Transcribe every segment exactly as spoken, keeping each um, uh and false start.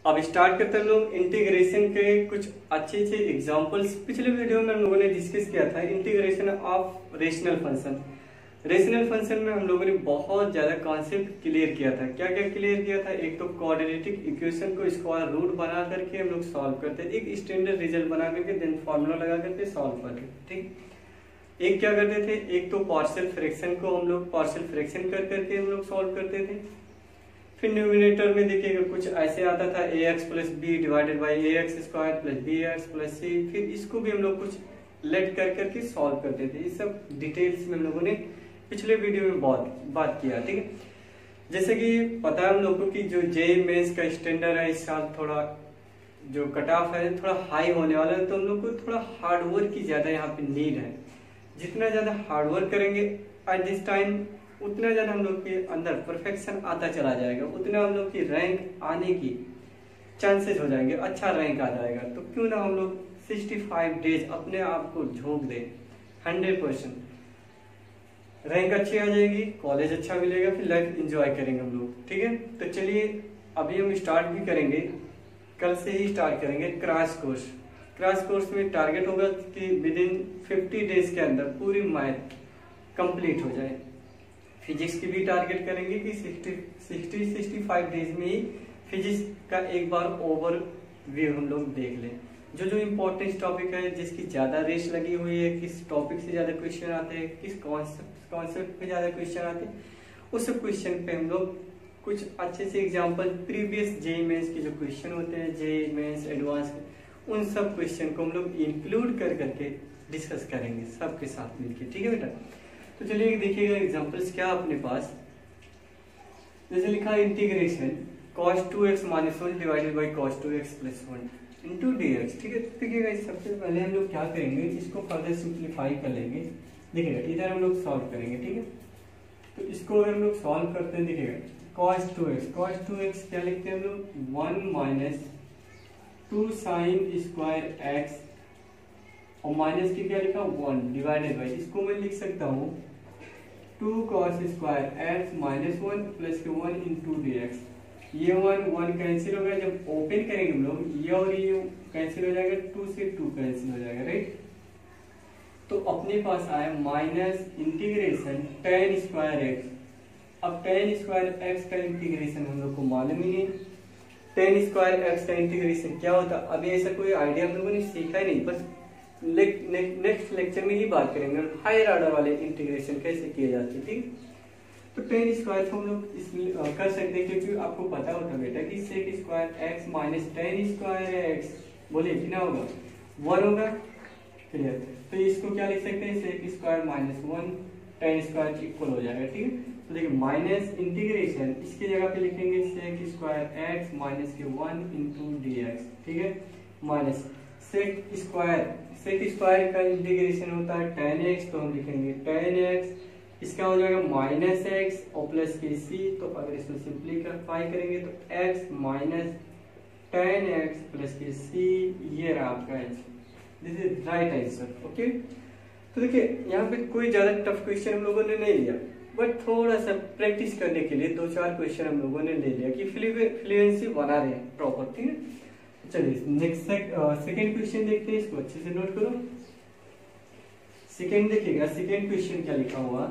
अब स्टार्ट करते हैं लोग इंटीग्रेशन के कुछ अच्छे अच्छे एग्जांपल्स। पिछले वीडियो में हम लोगों ने डिस्कस किया था integration of rational function. Rational function में हम लोगों ने बहुत ज्यादा कॉन्सेप्ट क्लियर किया था। क्या क्या क्लियर किया था? एक तो क्वाड्रेटिक इक्वेशन को स्क्वायर रूट बना करके हम लोग सॉल्व करते, एक स्टैंडर्ड रिजल्ट बना करके देन फॉर्मूला लगा करके सॉल्व करते, ठीक। एक क्या करते थे, एक तो पार्शियल फ्रैक्शन को हम लोग पार्शियल फ्रैक्शन कर करके हम लोग सॉल्व करते थे। फिर न्यूमिनेटर में देखिएगा कुछ ऐसे आता था a x plus b divided by a x square plus b x plus c. फिर इसको भी हम लोग कुछ लेट कर करके सॉल्व करते थे। ये सब डिटेल्स में हम लोगों ने पिछले वीडियो में बहुत बात किया, ठीक है। जैसे कि पता है हम लोगों को कि जो जे मेंस का स्टैंडर्ड है इस साल थोड़ा जो कट ऑफ है थोड़ा हाई होने वाला है, तो हम लोग को थोड़ा हार्डवर्क की ज्यादा यहाँ पे नीड है। जितना ज्यादा हार्डवर्क करेंगे एट दिस टाइम उतना ज्यादा हम लोग के अंदर परफेक्शन आता चला जाएगा, उतना हम लोग की रैंक आने की चांसेस हो जाएंगे, अच्छा रैंक आ जाएगा। तो क्यों ना हम लोग पैंसठ डेज अपने आप को झोंक दें, हंड्रेड परसेंट रैंक अच्छी आ जाएगी, कॉलेज अच्छा मिलेगा, फिर लाइफ एंजॉय करेंगे हम लोग, ठीक है। तो चलिए अभी हम स्टार्ट भी करेंगे, कल से ही स्टार्ट करेंगे क्रैश कोर्स। क्रैश कोर्स में टारगेट होगा कि विद इन फिफ्टी डेज के अंदर पूरी मैथ कंप्लीट हो जाए। फिजिक्स की भी टारगेट करेंगे कि सिक्सटी सिक्सटी फाइव डेज में ही फिजिक्स का एक बार ओवर व्यू हम लोग देख लें। जो जो इम्पोर्टेंट टॉपिक है, जिसकी ज्यादा रेस लगी हुई है, किस टॉपिक से ज्यादा क्वेश्चन आते हैं, किस कॉन्सेप्ट कॉन्सेप्ट पे ज्यादा क्वेश्चन आते हैं, उस क्वेश्चन पे हम लोग कुछ अच्छे से एग्जांपल प्रीवियस जे मेंस के जो क्वेश्चन होते हैं, जे मेंस एडवांस, उन सब क्वेश्चन को हम लोग इंक्लूड कर करके डिस्कस करेंगे सबके साथ मिलकर, ठीक है बेटा। तो चलिए देखिएगा एग्जांपल्स क्या अपने पास। जैसे लिखा integration cos two x minus one divided by cos two x plus one into d x, ठीक है। देखिएगा सबसे पहले हम लोग क्या करेंगे, इसको फर्दर सिंप्लीफाई कर लेंगे। देखिएगा इधर हम लोग सॉल्व करेंगे, ठीक है। तो इसको अगर हम लोग सॉल्व करते हैं, देखिएगा cos two x cos two x क्या लिखते हैं हम लोग, one minus two sine square x और माइनस की क्या लिखा वन डिवाइडेड बाई, इसको मैं लिख सकता हूँ two cos square x minus one plus के वन इंटू डी एक्स। ये वन वन कैंसिल हो गया, जब ओपन करेंगे हम लोग ये और ये कैंसिल हो जाएगा, टू से टू कैंसिल हो जाएगा, राइट। तो अपने पास आया minus integration tan square x. अब टेन स्क्वायर एक्स का इंटीग्रेशन हम लोग को मालूम ही नहीं, टेन स्क्वायर एक्स का इंटीग्रेशन क्या होता है अभी ऐसा कोई आइडिया हम लोगों ने सीखा ही नहीं, बस नेक्स्ट लेक्चर में ही बात करेंगे हायर ऑर्डर वाले इंटीग्रेशन कैसे किए जाते हैं, ठीक। तो टेन स्क्वायर को हम लोग इसलिए कर सकते हैं क्योंकि आपको पता होता बेटा कि sec square x minus tan square x, बोलिए कितना होगा, वन होगा, क्लियर। तो इसको क्या लिख सकते हैं, sec square minus one tan square equal हो जाएगा, ठीक है। तो देखिए माइनस इंटीग्रेशन इसकी जगह पे लिखेंगे सेक स्क्वायर एक्स माइनस के वन इंटू डी एक्स, ठीक है, minus sec square sec square का इंटीग्रेशन होता है टेन एक्स, तो हम लिखेंगे टेन एक्स, इसका हो जाएगा माइनस एक्स और प्लस के सी। तो अगर इसको सिंप्लीफाई करेंगे तो x minus ten x plus के सी, ये रहा आपका answer, this is right answer, okay. तो देखिए यहाँ पे कोई ज्यादा टफ क्वेश्चन हम लोगों ने नहीं लिया, बट थोड़ा सा प्रैक्टिस करने के लिए दो चार क्वेश्चन हम लोगों ने ले लिया कि फ्लुएंसी बना रहे हैं प्रॉपर, ठीक है। चलिए नेक्स्ट सेकंड क्वेश्चन देखते हैं, इसको अच्छे से नोट करो। सेकंड देखिएगा, सेकंड क्वेश्चन क्या लिखा हुआ,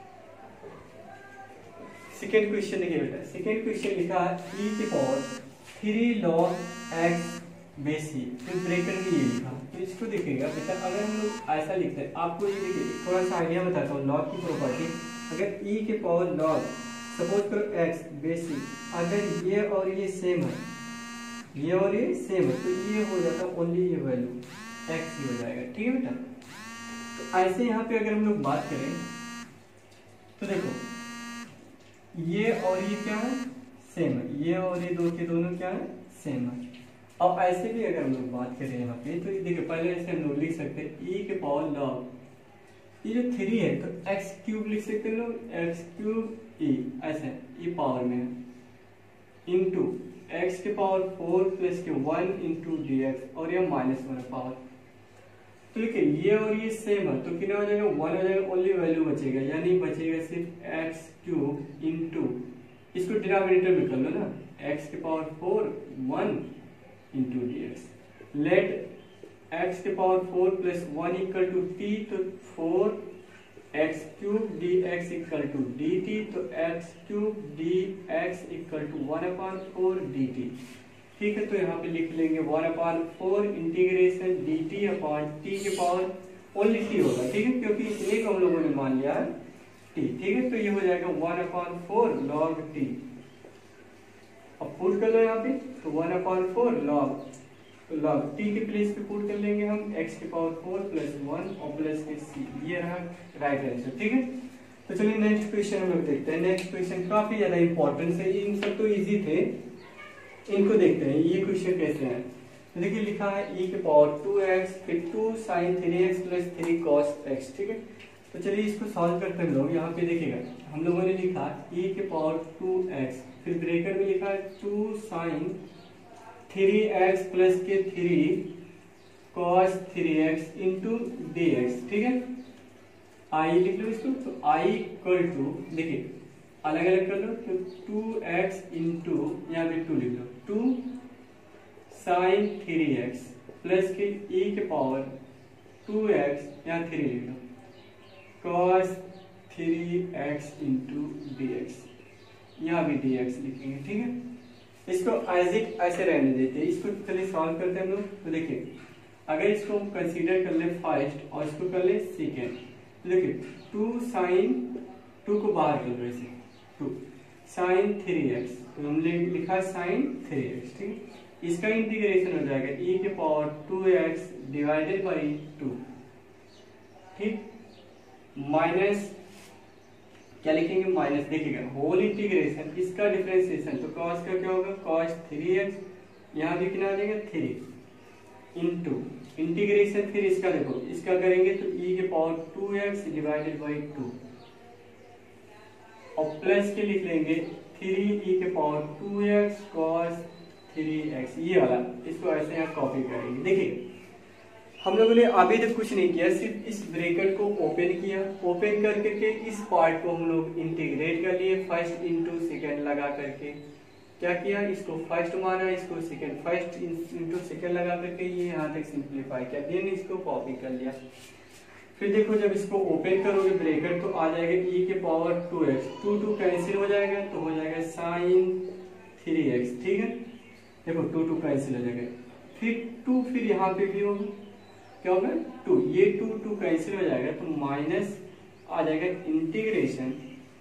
सेकंड क्वेश्चन देखिए बेटा, सेकंड क्वेश्चन लिखा है e के पावर थ्री लॉग एक्स बेसी, फिर ब्रैकेट में ये लिखा। तो इसको देखिएगा बेटा, अगर हम लोग ऐसा लिखते हैं, आपको ये देखिए थोड़ा सा आइडिया बताता हूँ लॉग की प्रॉपर्टी। अगर e के पावर लॉग सपोज करो एक्स बेसी, अगर ये और ये सेम है, ये और ये सेम है, तो ये हो जाता है ओनली ये वैल्यू एक्स ही हो जाएगा, ठीक है बेटा। तो ऐसे यहाँ पे अगर हम लोग बात करें तो देखो ये और ये क्या है, सेम है, ये और ये दो के दोनों क्या है, सेम है। अब ऐसे भी अगर हम लोग बात करें यहाँ पे तो देखिए पहले ऐसे हम लोग लिख सकते हैं e के पावर लॉग, ये जो थ्री है तो एक्स क्यूब लिख सकते हैं लोग, एक्स क्यूब e ऐसे ये पावर में है इंटू एक्स के पावर फोर प्लस के वन इंटू डी एक्स और ये माइनस वन पावर। तो देखिए ये और ये सेम है तो कितना हो जाएगा, वन हो जाएगा, ओनली वैल्यू बचेगा, यानी बचेगा सिर्फ एक्स क्यूब इंटू इसको डिनोमिनेटर में कर लो ना, एक्स के power four one into d x. Let x के power four plus one equal to t, तो four x cube d x equal to d t, तो x cube d x equal to one upon four d t. ठीक है, तो यहाँ पे लिख लेंगे one upon four integration d t upon t के पावर ओनली टी होगा। ठीक है, क्योंकि एक हम लोगों ने मान लिया है टी। ठीक है, तो ये हो जाएगा one upon four log t. अब पुट कर लो यहाँ पे, तो one upon four log log t के प्लेस पे पुट कर लेंगे हम एक्स के पावर फोर प्लस वन और प्लस के सी। ये रहा राइट आंसर। ठीक है, तो चलिए नेक्स्ट क्वेश्चन हम लोग देखते हैं। नेक्स्ट क्वेश्चन काफी ज्यादा इंपॉर्टेंट है, इन सब तो इजी थे, इनको देखते हैं ये क्वेश्चन कैसे है। तो देखिए लिखा है e के पावर टू एक्स फिर two sine three x plus three cos x. ठीक है, तो चलिए इसको सॉल्व करते हैं लोग। यहाँ पे देखिएगा हम लोगों ने लिखा e के पावर टू एक्स, फिर ब्रेकेट में लिखा है two sine three x plus के three cos three x into d x. ठीक है, आई लिख लो इसको, तो आई इक्वल टू देखिए अलग अलग कर लो, तो टू एक्स इंटू यहाँ पे टू लिख लो, two sine three x plus के e के पावर टू एक्स यहाँ थ्री लिख लो, cos three x into d x, यहाँ भी डी एक्स लिखेंगे। ठीक है, इसको एज इट ऐसे रहने देते हैं। इसको चलिए सॉल्व करते हैं हम लोग। तो देखिए अगर इसको हम कंसीडर कर ले फर्स्ट और इसको कर ले सेकेंड, तो देखिए टू साइन टू को बाहर कर लो ऐसे, टू साइन थ्री एक्स, तो हमने लिखा साइन थ्री एक्स। ठीक है, इसका इंटीग्रेशन हो जाएगा e के power to x divided by two. ठीक, माइनस क्या लिखेंगे, माइनस देखिएगा होल इंटीग्रेशन, इसका डिफरेंशिएशन, तो cos का क्या होगा, cos थ्री एक्स, यहाँ भी कितना आ जाएगा थ्री इंटू इंटीग्रेशन, फिर इसका देखो इसका करेंगे तो e के power to x divided by two और प्लस के लिख लेंगे थ्री e के power to x cos three x, ये वाला इसको ऐसे यहाँ कॉपी करेंगे। देखिए हम लोगों ने अभी तक कुछ नहीं किया, सिर्फ इस ब्रैकेट को ओपन किया, ओपन कर करके इस पार्ट को हम लोग इंटीग्रेट कर लिए फर्स्ट इंटू सेकेंड लगा करके। क्या किया, इसको फर्स्ट माना, इसको सेकेंड, फर्स्ट इंटू सेकेंड लगा करके ये यहाँ तक सिंप्लीफाई किया, देन इसको कॉपी कर लिया। फिर देखो जब इसको ओपन करोगे ब्रैकेट तो आ जाएगा e के power to x, two two cancel हो जाएगा तो हो जाएगा साइन थ्री एक्स। ठीक है, देखो टू टू कैंसिल हो जाएगा, फिर टू फिर यहाँ पे भी होगा, क्या होगा टू, ये टू टू कैंसिल हो जाएगा तो माइनस आ जाएगा इंटीग्रेशन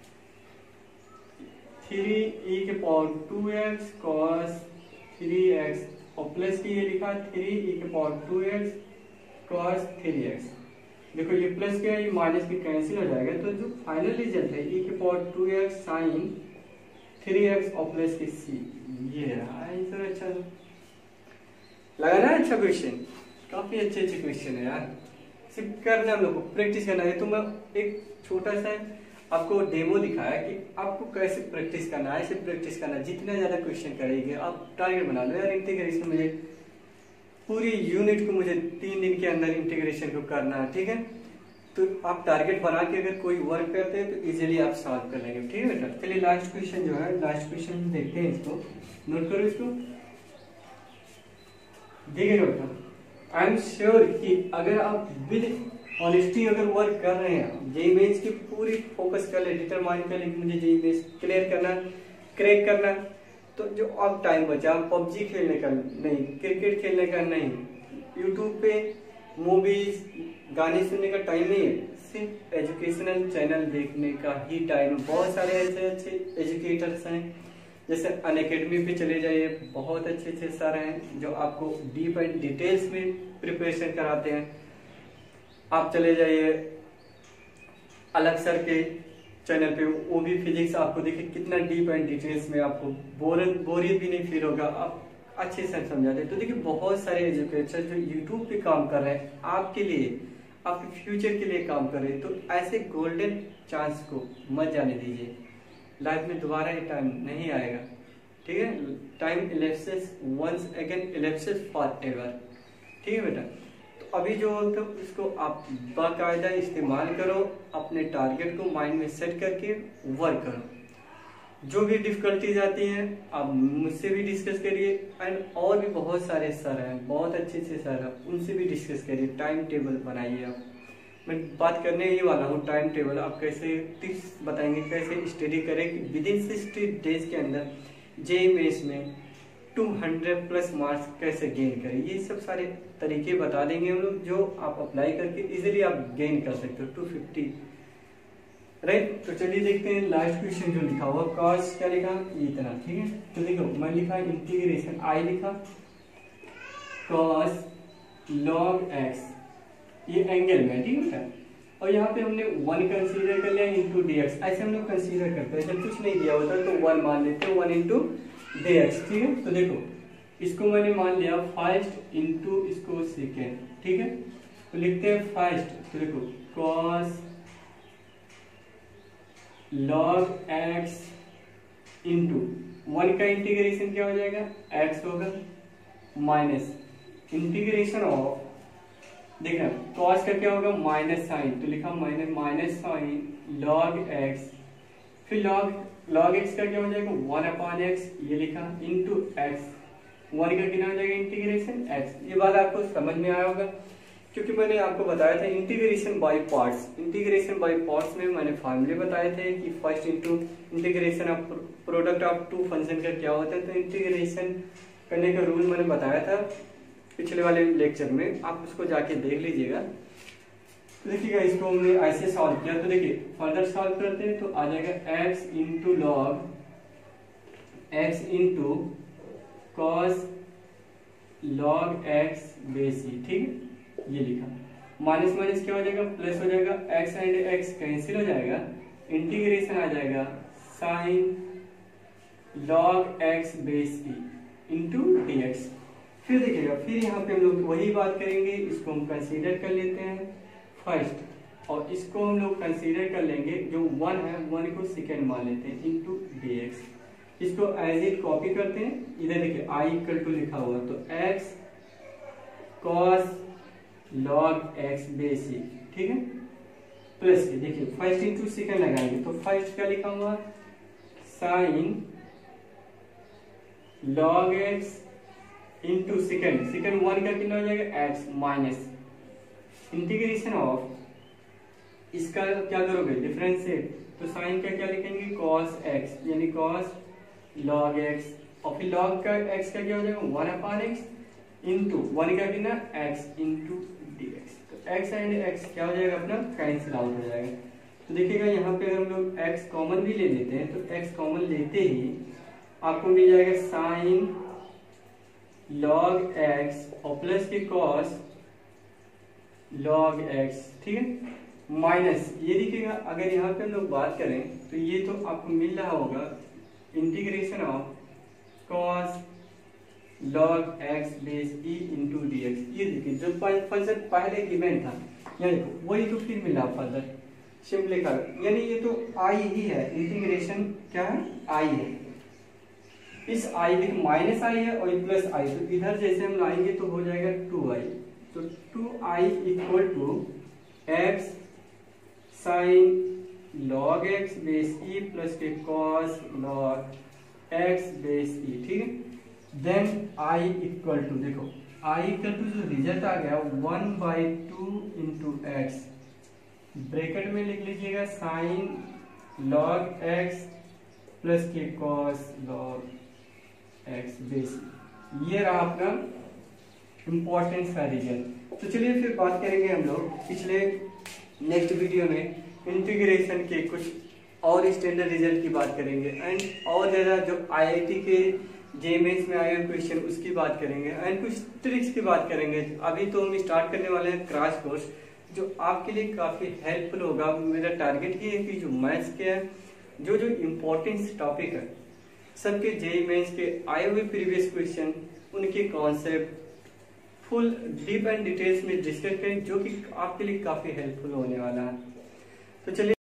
थ्री ई के power to x cos three x और प्लस की ये लिखा थ्री ई के power to x cos three x. देखो ये प्लस क्या है, ये माइनस भी कैंसिल हो जाएगा, तो जो फाइनल रिजल्ट है ई के power to x sine three x और प्लस की सी, ये रहा आंसर। अच्छा लगा ना, अच्छा क्वेश्चन, काफी अच्छे अच्छे क्वेश्चन है यार, सिर्फ करना हम लोग को प्रैक्टिस करना है। तो मैं एक छोटा सा आपको डेमो दिखाया कि आपको कैसे प्रैक्टिस करना है, ऐसे प्रैक्टिस करना है, जितना ज्यादा क्वेश्चन करेंगे आप टारगेट बना लो यार। इंटीग्रेशन मुझे पूरी यूनिट को मुझे तीन दिन के अंदर इंटीग्रेशन को करना है। ठीक है, तो आप टारगेट बना के अगर कोई वर्क करते हैं तो इजीली आप सॉल्व कर लेंगे। ठीक है बेटा, चलिए लास्ट क्वेश्चन जो है, लास्ट क्वेश्चन देखते हैं, इसको नोट करो, इसको देखिएगा बेटा। आई एम श्योर कि अगर आप विद ऑनेस्टी अगर वर्क कर रहे हैं, जेई मेंस की पूरी फोकस कर ले, डिटरमाइन कर ले मुझे जेई मेंस क्लियर करना, क्रैक करना, तो जो अब टाइम बचा पबजी खेलने का नहीं, क्रिकेट खेलने का नहीं, यूट्यूब पे मूवीज गाने सुनने का टाइम नहीं है, सिर्फ एजुकेशनल चैनल देखने का ही टाइम है। बहुत सारे ऐसे अच्छे एजुकेटर्स हैं, जैसे अनअकैडमी पे चले जाइए, बहुत अच्छे अच्छे सर हैं जो आपको डीप एंड डिटेल्स में प्रिपरेशन कराते हैं। आप चले जाइए अलग सर के चैनल पे, वो भी फिजिक्स आपको देखिए कितना डीप एंड डिटेल्स में, आपको बोर बोरियत भी नहीं फील होगा, आप अच्छे से समझाते हैं। तो देखिए बहुत सारे एजुकेटर जो यूट्यूब पे काम कर रहे हैं आपके लिए, आपके फ्यूचर के लिए काम कर रहे हैं, तो ऐसे गोल्डन चांस को मत जाने दीजिए। लाइफ में दोबारा ये टाइम नहीं आएगा। ठीक है, time elapses once again, elapses for ever. ठीक है बेटा, तो अभी जो तो उसको आप बाकायदा इस्तेमाल करो, अपने टारगेट को माइंड में सेट करके वर्क करो। जो भी डिफिकल्टीज आती हैं आप मुझसे भी डिस्कस करिए, एंड और भी बहुत सारे सर हैं, बहुत अच्छे अच्छे सर हैं, उनसे भी डिस्कस करिए। टाइम टेबल बनाइए आप, मैं बात करने ही वाला हूँ टाइम टेबल। आप कैसे टिप्स बताएंगे, कैसे स्टडी करें कि विद इन सिक्सटी डेज के अंदर जे मेंस में टू हंड्रेड प्लस मार्क्स कैसे गेन करें। ये सब सारे तरीके बता देंगे हम लोग, जो आप अप्लाई करके इजीली आप गेन कर सकते हो टू फिफ्टी, राइट। तो चलिए देखते हैं लास्ट क्वेश्चन जो लिखा हुआ, कॉस क्या लिखा, ये इतना, ठीक है। तो देखो मैं लिखा इंटीग्रेशन आई लिखा कॉस लॉग एक्स, ये एंगल में, ठीक है। और यहाँ पे हमने वन कंसीडर कर लिया इंटू डी एक्स, ऐसे हम लोग कंसीडर करते हैं। जब कुछ नहीं दिया होता तो वन मान लेते हैं, वन इंटू डी एक्स, ठीक है। तो देखो इसको मैंने मान लिया फर्स्ट इंटू इसको सेकेंड, ठीक है। तो लिखते हैं फर्स्ट, तो देखो cos log x into one का इंटीग्रेशन क्या हो जाएगा, एक्स होगा, माइनस इंटीग्रेशन ऑफ, देखना कॉस का क्या होगा, माइनस साइन, तो लिखा minus minus sine log x, फिर लॉग लॉग एक्स का क्या हो जाएगा, वन अपॉन एक्स, ये लिखा इंटू एक्स, वन का कितना हो जाएगा इंटीग्रेशन एक्स। ये बात आपको समझ में आया होगा, क्योंकि मैंने आपको बताया था integration by parts. Integration by parts में मैंने फॉर्मूले बताए थे कि first into integration of product of two function का क्या होता है। तो इंटीग्रेशन करने का रूल मैंने बताया था पिछले वाले लेक्चर में, आप उसको जाके देख लीजिएगा। तो देखिएगा इसको हमने ऐसे सॉल्व किया, तो देखिए फर्दर सॉल्व करते हैं तो आ जाएगा x into log x into cos log x base e, ठीक है, ये लिखा। माइनस माइनस क्या हो जाएगा, प्लस हो जाएगा, एक्स एंड एक्स कैंसिल हो जाएगा, इंटीग्रेशन आ जाएगा sine log x base e into d x. फिर देखिएगा, फिर यहाँ पे हम लोग वही बात करेंगे, इसको हम कंसीडर कर लेते हैं फर्स्ट, और इसको हम लोग कंसीडर कर लेंगे, जो वन है वन को सेकेंड मान लेते हैं इंटू डी एक्स। इसको एज इट कॉपी करते हैं, इधर देखिए आई इक्वल टू लिखा हुआ, तो x cos log x base e, ठीक है, प्लस के देखिए फर्स्ट इंटू सेकेंड लगाएंगे, तो फर्स्ट क्या लिखा हुआ, sine log x into second, second one का कितना हो जाएगा एक्स, माइनस इंटीग्रेशन ऑफ, इसका क्या करोगे डिफरेंशिएट, तो साइन का क्या लिखेंगे कॉस एक्स, यानी कॉस लॉग एक्स, और फिर लॉग का एक्स का क्या हो जाएगा one upon x into one का कितना एक्स इंटू डी एक्स। तो एक्स एंड एक्स क्या हो जाएगा अपना कैंसिल आउट हो जाएगा। तो देखिएगा यहाँ पे हम लोग एक्स कॉमन भी ले लेते हैं, तो एक्स कॉमन लेते ही आपको मिल जाएगा साइन लॉग एक्स और प्लस के कॉस लॉग एक्स, ठीक है, माइनस ये देखिएगा, अगर यहाँ पे हम लोग बात करें तो ये तो आपको मिल रहा होगा integration of cos log x base e into d x. ये देखिए जो फंक्शन पहले गिवन था, यहाँ देखो वही तो फिर मिला फर्दर सिंपली कर, यानी ये तो आई ही है, इंटीग्रेशन क्या है आई है, इस आई देखिए माइनस आई है और प्लस आई, तो इधर जैसे हम लाएंगे तो हो जाएगा टू आई, तो two I equal to x sine log x base e plus के cos log x base e, ठीक है। देन आई इक्वल टू, देखो आई इक्वल टू जो रिजल्ट आ गया one by two into x, bracket में लिख लीजिएगा साइन लॉग एक्स प्लस के कॉस लॉग एक्स बेस, ये रहा अपना इम्पोर्टेंस का रिजल्ट। तो चलिए फिर बात करेंगे हम लोग पिछले नेक्स्ट वीडियो में इंटीग्रेशन के कुछ और स्टैंडर्ड रिजल्ट की बात करेंगे, एंड और ज़्यादा जो आईआईटी के जेईई में आए हुए क्वेश्चन उसकी बात करेंगे, एंड कुछ ट्रिक्स की बात करेंगे। अभी तो हम स्टार्ट करने वाले हैं क्रैश कोर्स, जो आपके लिए काफ़ी हेल्पफुल होगा। मेरा टारगेट ये है कि जो मैथ्स के है, जो जो इम्पोर्टेंट टॉपिक है सबके जेईई मेंस के आए हुए प्रीवियस क्वेश्चन, उनके concept full deep and details में डिस्कस करें, जो कि आपके लिए काफ़ी हेल्पफुल होने वाला है। तो चलिए